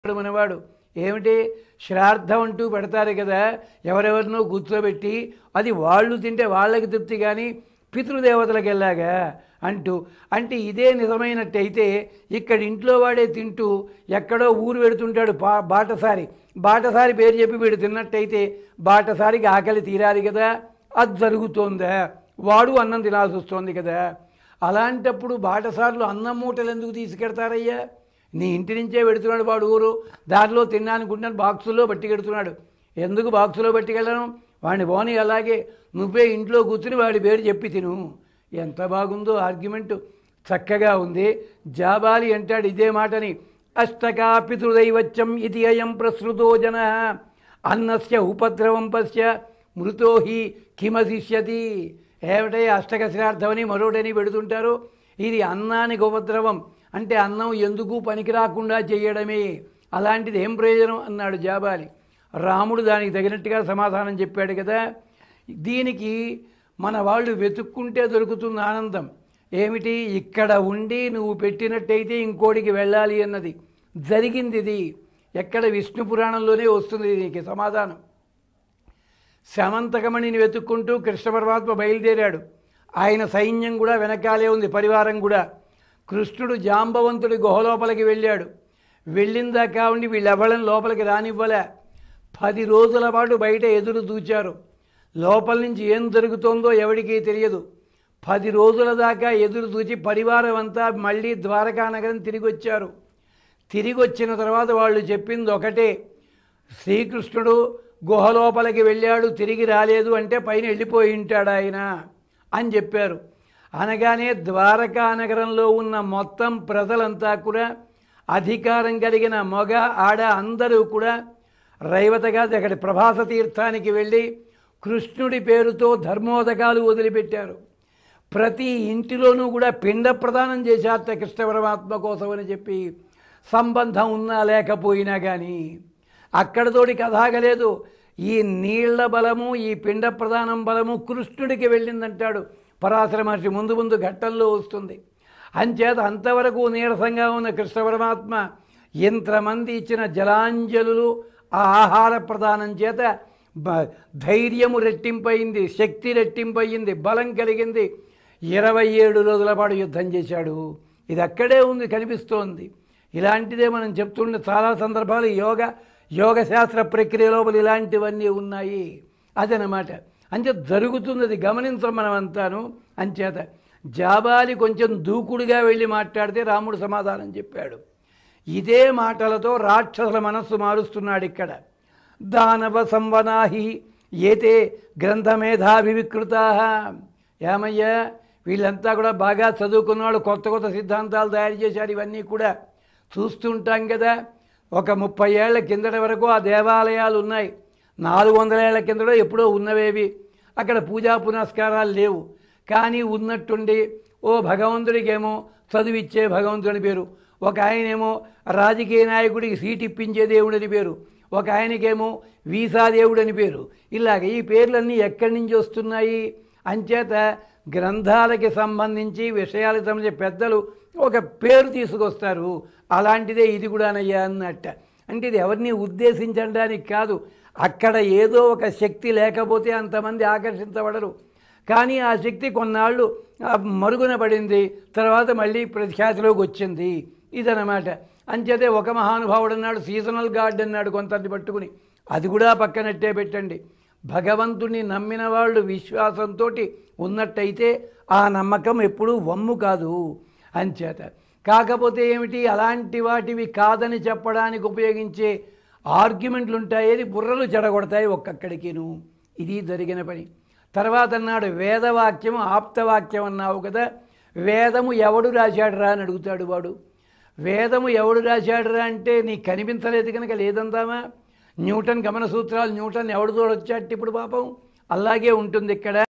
మనవాడు ఏమిటి శ్రాద్ధం అంటూ పెడతారు కదా, ఎవరెవరినో కూర్చోబెట్టి అది వాళ్ళు తింటే వాళ్ళకి తృప్తి కానీ పితృదేవతలకు వెళ్ళాగా అంటూ, అంటే ఇదే నిజమైనట్టయితే ఇక్కడ ఇంట్లో వాడే తింటూ ఎక్కడో ఊరు పెడుతుంటాడు బాటసారి పేరు చెప్పి వీడు తిన్నట్టయితే బాటసారికి ఆకలి తీరాలి కదా, అది జరుగుతోందా? వాడు అన్నం తినాల్సి వస్తుంది కదా. అలాంటప్పుడు బాటసార్లు అన్నం మూటలు ఎందుకు తీసుకెడతారయ్యా? నీ ఇంటి నుంచే పెడుతున్నాడు వాడు ఊరు, దారిలో తిన్నానుకుంటున్నాను బాక్సుల్లో పట్టుకెడుతున్నాడు. ఎందుకు బాక్సులో పట్టుకెళ్ళడం? వాడిని పోనీ అలాగే నువ్వే ఇంట్లో కూర్చుని వాడి పేరు చెప్పి తిను. ఎంత బాగుందో ఆర్గ్యుమెంటు, చక్కగా ఉంది. జాబాలి అంటాడు ఇదే మాటని, అష్టకా పితృదైవత్యం ఇది అయం ప్రసృతో జన అన్నస్య ఉపద్రవం పశ్య మృతో హి కిమశిష్యతి. ఏమిటై అష్టక శ్రాద్ధమని మరోడని పెడుతుంటారు. ఇది అన్నానికి ఉపద్రవం అంటే అన్నం ఎందుకు పనికి రాకుండా చేయడమే, అలాంటిది ఏం ప్రయోజనం అన్నాడు జాబాలి. రాముడు దానికి తగినట్టుగా సమాధానం చెప్పాడు కదా. దీనికి మన వాళ్ళు వెతుక్కుంటే దొరుకుతున్న ఆనందం ఏమిటి? ఇక్కడ ఉండి నువ్వు పెట్టినట్టయితే ఇంకోటికి వెళ్ళాలి అన్నది జరిగింది. ఇది ఎక్కడ? విష్ణు పురాణంలోనే వస్తుంది దీనికి సమాధానం. శమంతకమణిని వెతుక్కుంటూ కృష్ణ పరమాత్మ బయలుదేరాడు. ఆయన సైన్యం కూడా వెనకాలే ఉంది, పరివారం కూడా. కృష్ణుడు జాంబవంతుడి గుహలోపలికి వెళ్ళాడు. వెళ్ళిందాకా ఉండి వీళ్ళెవ్వడం లోపలికి రానివ్వలే. 10 రోజుల పాటు బయట ఎదురు చూచారు. లోపల నుంచి ఏం జరుగుతోందో ఎవరికీ తెలియదు. 10 రోజుల దాకా ఎదురు చూచి పరివారం అంతా మళ్ళీ ద్వారకా నగరం తిరిగి వచ్చారు. తిరిగి వచ్చిన తర్వాత వాళ్ళు చెప్పింది ఒకటే, శ్రీకృష్ణుడు గుహలోపలికి వెళ్ళాడు, తిరిగి రాలేదు అంటే పైన వెళ్ళిపోయి ఉంటాడు ఆయన అని చెప్పారు. అనగానే ద్వారకా నగరంలో ఉన్న మొత్తం ప్రజలంతా కూడా, అధికారం కలిగిన మగ ఆడ అందరూ కూడా రైవతగా అక్కడి ప్రభాస తీర్థానికి వెళ్ళి కృష్ణుడి పేరుతో ధర్మోదకాలు వదిలిపెట్టారు. ప్రతి ఇంటిలోనూ కూడా పిండ ప్రదానం చేశారట కృష్ణ పరమాత్మ కోసం అని చెప్పి, సంబంధం ఉన్నా లేకపోయినా కానీ. అక్కడతోటి కథాగలేదు. ఈ నీళ్ల బలము, ఈ పిండ ప్రదానం బలము కృష్ణుడికి వెళ్ళిందంటాడు పరాశర మహర్షి. ముందు ముందు ఘట్టంలో వస్తుంది. అంచేత అంతవరకు నీరసంగా ఉన్న కృష్ణ పరమాత్మ ఇంతమంది ఇచ్చిన జలాంజలులు, ఆ ఆహార ప్రదానం చేత ధైర్యము రెట్టింపయింది, శక్తి రెట్టింపయింది, బలం కలిగింది. 27 రోజుల పాటు యుద్ధం చేశాడు. ఇది అక్కడే ఉంది, కనిపిస్తోంది. ఇలాంటిదే మనం చెప్తుండే చాలా సందర్భాలు యోగ శాస్త్ర ప్రక్రియ లోపల ఇలాంటివన్నీ ఉన్నాయి. అదనమాట. అంచేత జరుగుతున్నది గమనించం మనమంతాను. అంచేత జాబాలి కొంచెం దూకుడుగా వెళ్ళి మాట్లాడితే రాముడు సమాధానం చెప్పాడు. ఇదే మాటలతో రాక్షసుల మనస్సు మారుస్తున్నాడు ఇక్కడ. దానవ సంవనాహి ఏతే గ్రంథమేధాభివికృతా. ఏమయ్యా, వీళ్ళంతా కూడా బాగా చదువుకున్నవాళ్ళు, కొత్త కొత్త సిద్ధాంతాలు తయారు చేశారు. ఇవన్నీ కూడా చూస్తుంటాం కదా. ఒక 30 ఏళ్ల కిందటి వరకు ఆ దేవాలయాలు ఉన్నాయి. 400 ఏళ్ల కిందటో ఎప్పుడో ఉన్నవేవి. అక్కడ పూజా పునస్కారాలు లేవు. కానీ ఉన్నట్టుండి ఓ భగవంతుడికేమో చదువిచ్చే భగవంతుడి పేరు, ఒక ఆయనేమో రాజకీయ నాయకుడికి సీట్ ఇప్పించే దేవుడని పేరు, ఒక ఆయనకేమో వీసా దేవుడని పేరు. ఇలాగ ఈ పేర్లన్నీ ఎక్కడి నుంచి వస్తున్నాయి? అంచేత గ్రంథాలకి సంబంధించి విషయాలకు సంబంధించి పెద్దలు ఒక పేరు తీసుకొస్తారు. అలాంటిదే ఇది కూడానయ్యా అన్నట్ట. అంటే ఇది ఎవరిని ఉద్దేశించడానికి కాదు. అక్కడ ఏదో ఒక శక్తి లేకపోతే అంతమంది ఆకర్షించబడరు. కానీ ఆ శక్తి కొన్నాళ్ళు మరుగున పడింది, తర్వాత మళ్ళీ ప్రఖ్యాతిలోకి వచ్చింది. ఇదన్నమాట. అంచేతే ఒక మహానుభావుడు అన్నాడు, సీజనల్ గాడ్ అన్నాడు కొంతని పట్టుకుని. అది కూడా పక్కనట్టే పెట్టండి. భగవంతుడిని నమ్మిన వాళ్ళు విశ్వాసంతో ఉన్నట్టయితే ఆ నమ్మకం ఎప్పుడూ వమ్ము కాదు. అంచేత కాకపోతే ఏమిటి, అలాంటి వాటివి కాదని చెప్పడానికి ఉపయోగించే ఆర్గ్యుమెంట్లు ఉంటాయి, బుర్రలు చెడగొడతాయి ఒక్కొక్కడికిను. ఇది జరిగిన పని. తర్వాత అన్నాడు వేదవాక్యము ఆప్తవాక్యం అన్నావు కదా, వేదము ఎవడు రాశాడురా అని అడుగుతాడు వాడు. వేదము ఎవడు రాశాడురా అంటే నీకు కనిపించలేదు కనుక లేదందామా. న్యూటన్ గమన సూత్రాలు న్యూటన్ ఎవడు తోడొచ్చాడు ఇప్పుడు పాపం. అలాగే ఉంటుంది ఇక్కడ.